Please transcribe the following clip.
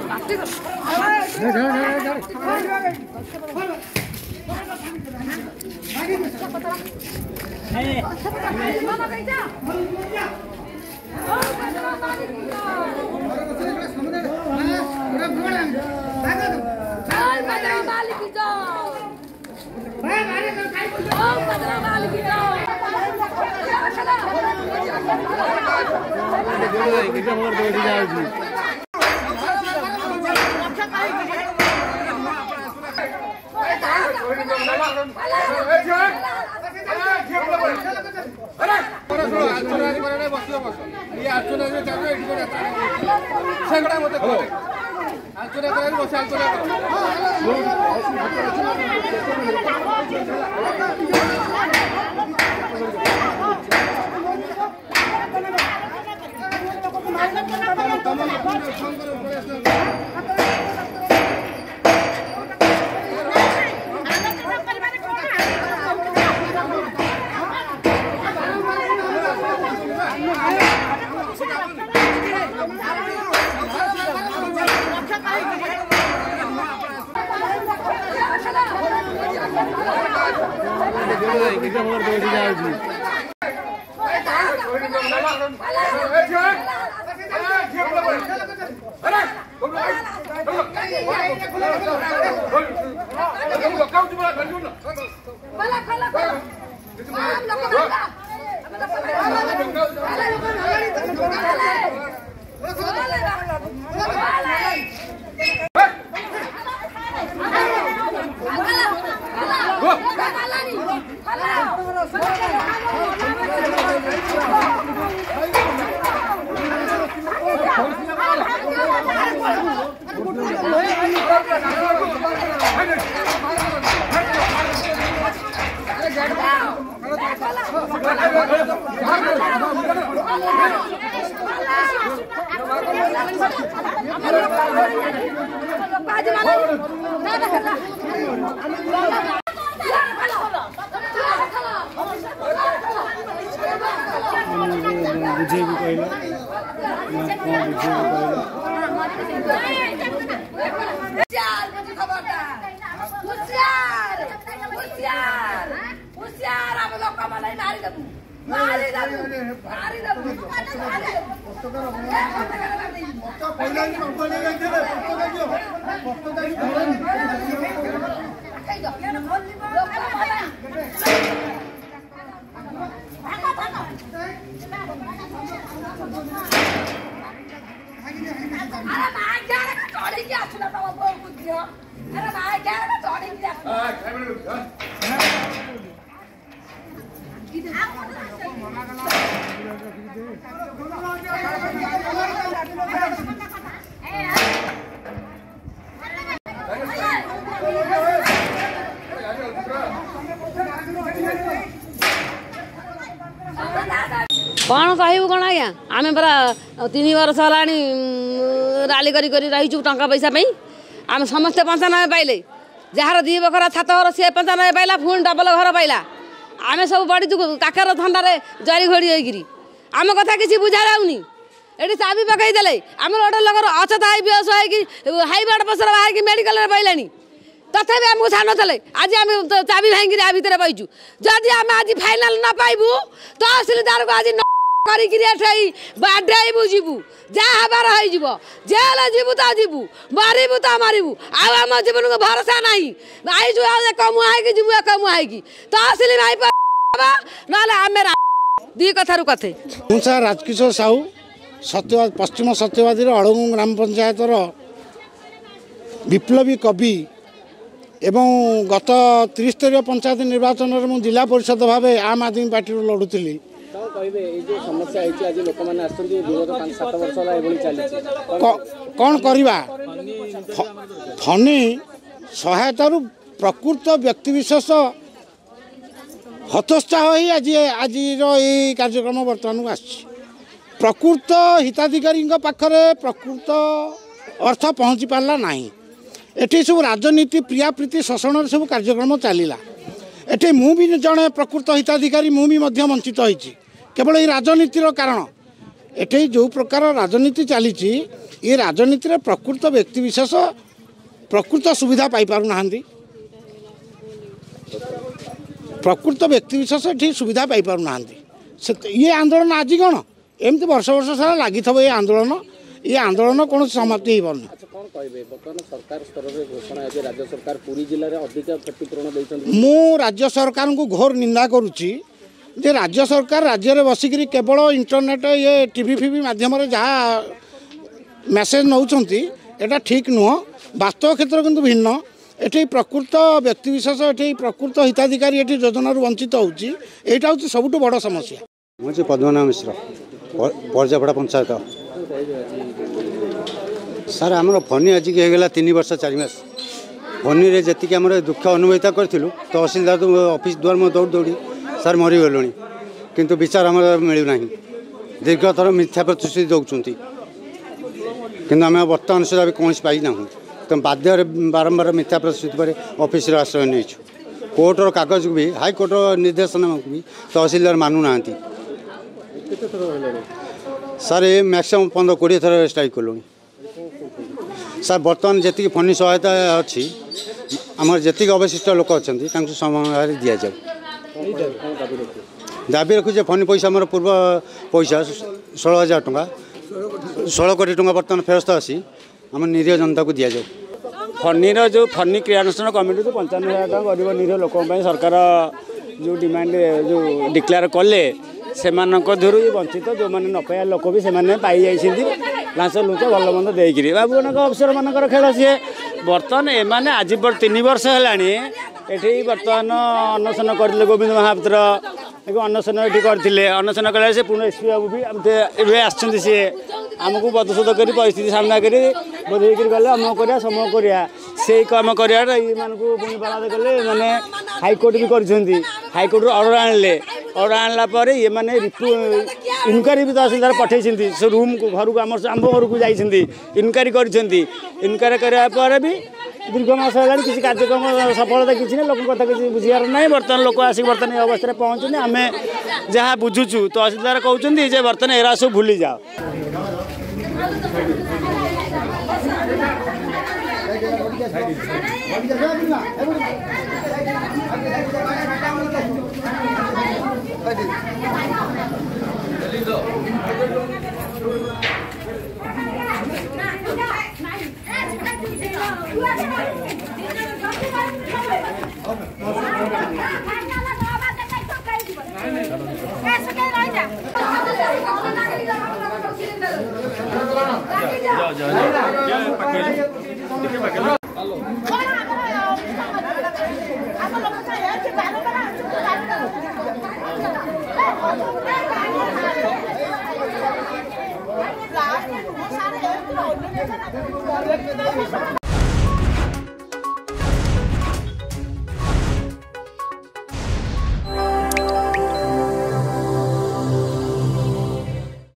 कौन कहू कौन आज्ञा आम परा 3 वर्ष है राली रहीचु टंका पैसा आम समस्ते 95 पाइले जार 2 बखरा छात घर सी 95 पाइला पुणी डबल घर पाइला आम सब बढ़ीचु काकर थंडार जरी घोड़ी होगी आम कथा किसी बुझा जाऊनी ये चाबी पकईदे आम गोटे लोक अचता बेस हो हाई ब्लड प्रेसर बाहर मेडिकल पाइला तथापि आमको छाड़े आज आम चाबी भांगी आ भितर बहीचु जदि आम आज फाइनाल न पाइबू तहसिलदार को आज बाडेबू जीवु जहाँ हबार हो जेल जीवु तो जीवु मरबू तो मरबू आम जीवन को भरोसा नहीं आईचु एक मुहाई जीवु एक मुहाई तहसिल ना आम दी कथारू कथे मुसा राजकिशोर साहू सत्यवाद पश्चिम सत्यवादी अड़गु ग्राम पंचायत विप्लवी कवि एवं गत त्रिस्तरीय पंचायत निर्वाचन में जिला परिषद भाव आम आदमी पार्टी लड़ुली कौन करवा फनी सहायता प्रकृत व्यक्तिविशेष हतोत्साह ही आज आज कार्यक्रम बर्तमान को प्रकृत हिताधिकारी पाखरे प्रकृत अर्थ पहुँची पारा ना एटी सब राजनीति प्रियाप्रीति शोषण सब कार्यक्रम चलला एटी मु भी जड़े प्रकृत हिताधिकारी मुझे वंचित होती केवल ये राजनीतिर कारण एठी जो प्रकार राजनीति चली ये राजनीति रे प्रकृत व्यक्तिविशेष प्रकृत सुविधा पाई पारु नाहंती प्रकृत व्यक्तिविशेष ये सुविधा पाई पारु नाहंती ये आंदोलन आज कौन एमती वर्ष वर्ष सारा लगी ये आंदोलन कौन समाप्ति हो पारनी सरकार स्तर में घोषणा है राज्य सरकार पूरी जिले में अधिक क्षतिपूरण देइछन मु राज्य सरकार को घोर निंदा करुच्ची जे राज्य सरकार राज्य में बसिक केवल इंटरनेट ये टीवी फीवी माध्यम जहाँ मेसेज नौकरी एटा ठीक नुह वास्तव क्षेत्र किंतु भिन्न एठी प्रकृत व्यक्तिविशेष एठी प्रकृत हिताधिकारी एठी योजना वंचित होउची एटा होची सबुठु बड़ समस्या मुझे पद्मनाभ मिश्र पर्जापड़ा पंचायत सर आमर फनी आज की होगा 3 वर्ष 4 मास फनी रे जी आम दुख अनुभूता करूँ तहसीलदार ऑफिस द्वार में दौड़ दौड़ी सर मरीगलु किंतु विचार आम मिलूना दीर्घतर मिथ्या प्रतिश्रुति दौरान कि आम बर्तमान सुधा भी कौन पाईना तो बाध्य बारंबार मिथ्या प्रतिश्रुति पर ऑफिस आश्रय नहीं कोर्टर कागज को भी हाईकोर्ट निर्देशनामा को भी तहसीलदार मानुना सर ये मैक्सिमम 15-20 थर स्ट्राइक कलुँ सर बर्तमान जी फनी सहायता अच्छी आम जी अवशिष्ट लोक अच्छा समय दि जाए दाबी रखुचे फनी पैसा आम पूर्व पैसा 16,000 टंका 16 कोटी टंका बर्तमान फेरस्त आसी आम निरीह जनता को दि जाए फनीर जो फनी क्रियानुष्ठान कमिटी तो 95,000 टका गरीब निरीह लोक सरकार जो डिमांड जो डिक्लेयर कले से धरू वंचित जो मैंने न पाया लोक भी से पाई जाइए लांच लुच भल मंद देकरी बाबू अफसर मानकर खेल सी बर्तमान एम आज 3 वर्ष है बर्तमान अनशन करते गोविंद महापात्र अनशन ये करते अनशन कला से पुनः एसपी बाबू भी आसछन्ति सी आमको बदसुद कर परिस्थिति सामना कर बोधे गले अमक कर समूह कर से कम कर पुणी बराद कले मैंने हाईकोर्ट भी कर हाईकोर्ट अर्डर आणले अर्डर आणला ये मैंने इनक्वारी भी तहसीलदार पठे से रूम को घर को आम घर को जाइए इनक्वारी इनक्वारी कराया भी दीर्घ मास है किसी कार्यक्रम सफलता किसी ना लोक कथा किसी बुझार ना बर्तमान लोक आसिक बर्तमान अवस्था पहुँचुनी आम जहाँ बुझुचु तहसीलदार कहते बर्तमान एरा सब भूली जाओ